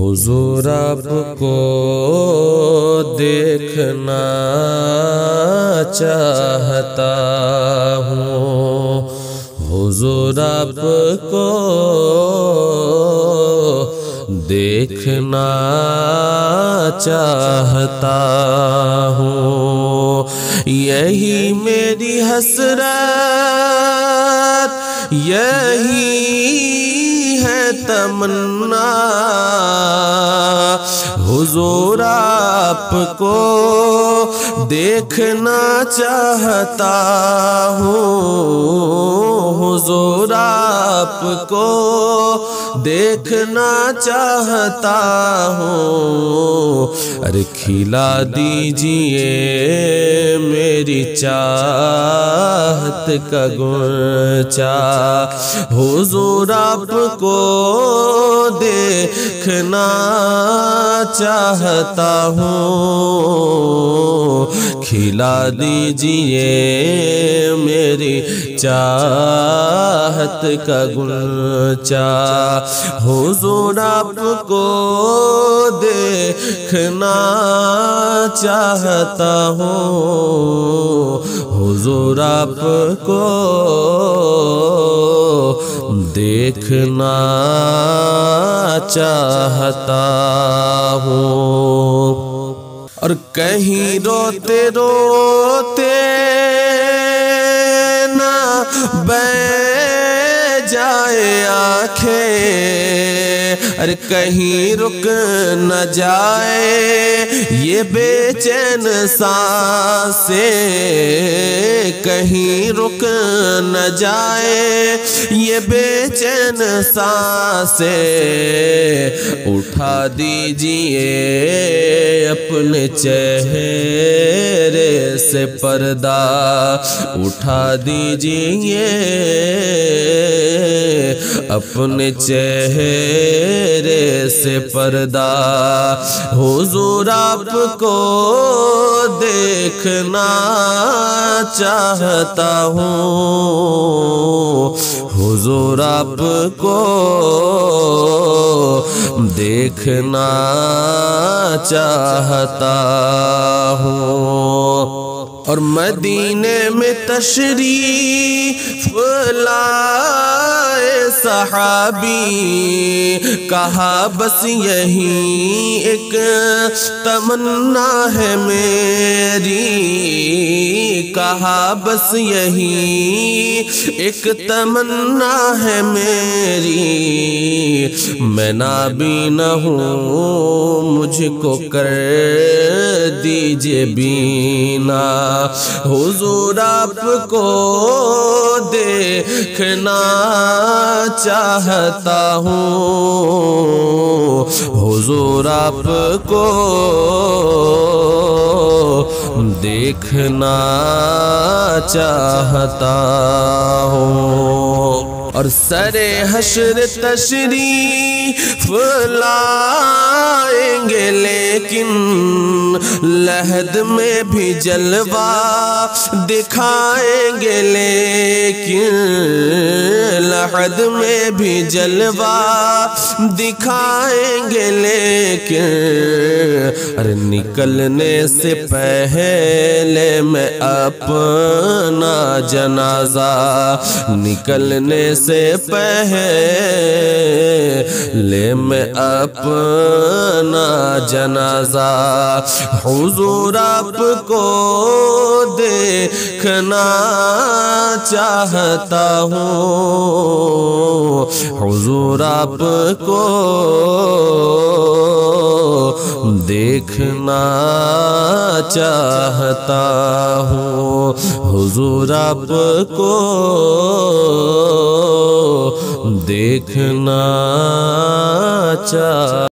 حضور آپ کو دیکھنا چاہتا ہوں، حضور آپ کو دیکھنا چاہتا ہوں، یہی میری حسرت، یہی ہے تمنا، حضور آپ کو دیکھنا چاہتا ہوں، حضور آپ کو دیکھنا چاہتا ہوں، ارے کھلا دیجئے میری چاہت کا غنچہ، حضور آپ کو دیکھنا چاہتا ہوں، کھلا دیجئے میری چاہت کا غنچہ، حضور آپ کو دیکھنا چاہتا ہوں، حضور آپ کو دیکھنا چاہتا ہوں، اور کہیں روتے روتے نہ بہہ جائے آنکھیں، ارے کہیں رک نہ جائے یہ بے چین سانسیں، کہیں رک نہ جائے یہ بے چین سانسیں، اٹھا دیجئے اپنے چہرے سے پردہ، اٹھا دیجئے اپنے چہرے سے پردہ، حضور آپ کو دیکھنا چاہتا ہوں، حضور آپ کو دیکھنا چاہتا ہوں، اور مدینے میں تشریف لائے صحابی، کہا بس یہی ایک تمنا ہے میری، کہا بس یہی ایک تمنا ہے میری، میں نابینا ہوں مجھ کو کر دیجئے بینا، حضور آپ کو دیکھنا چاہتا ہوں، حضور آپ کو دیکھنا چاہتا ہوں، اور سر حشر تشریف لائیں گے لیکن لحد میں بھی جلوہ دکھائیں گے، لیکن لحد میں بھی جلوہ دکھائیں گے، لیکن ارے نکلنے سے پہلے میں اپنا جنازہ، نکلنے سے پہلے میں اپنا جنازہ، حضور آپ کو دیکھنا چاہتا ہوں، حضور آپ کو دیکھنا چاہتا ہوں، حضور آپ کو دیکھنا چاہتا ہوں۔